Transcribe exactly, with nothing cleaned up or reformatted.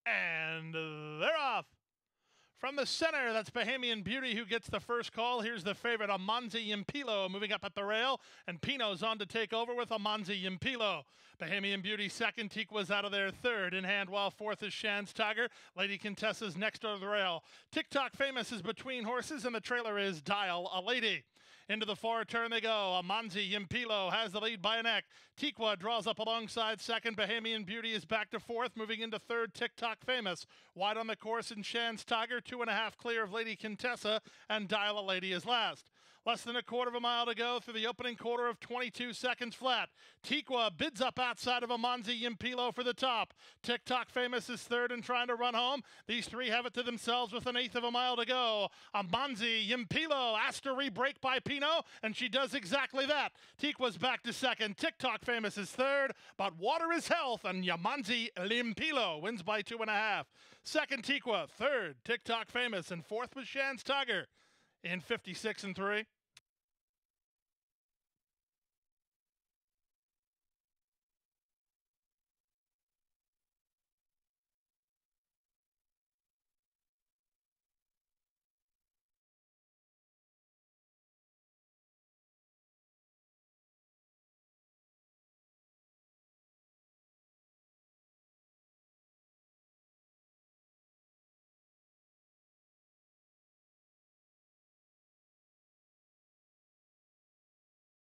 And they're off. From the center, that's Bahamian Beauty who gets the first call. Here's the favorite, Amanzi Yimpilo, moving up at the rail, and Pino's on to take over with Amanzi Yimpilo. Bahamian Beauty second, Tequa's out of there third. In hand, while fourth is Shan's Tiger. Lady Contessa's next to the rail. TikTok Famous is between horses, and the trailer is Dial a Lady. Into the far turn they go. Amanzi Yimpilo has the lead by a neck. Tequa draws up alongside second. Bahamian Beauty is back to fourth. Moving into third, TikTok Famous. Wide on the course in Shan's Tiger. Two and a half clear of Lady Contessa. And Dial a Lady is last. Less than a quarter of a mile to go through the opening quarter of twenty-two seconds flat. Tequa bids up outside of Amanzi Yimpilo for the top. TikTok Famous is third and trying to run home. These three have it to themselves with an eighth of a mile to go. Amanzi Yimpilo asked to re-break by Pino, and she does exactly that. Tequa's back to second. TikTok Famous is third, but Water is Health, and Amanzi Yimpilo wins by two and a half. Second, Tequa. Third, TikTok Famous, and fourth was Shan's Tiger in fifty-six and three.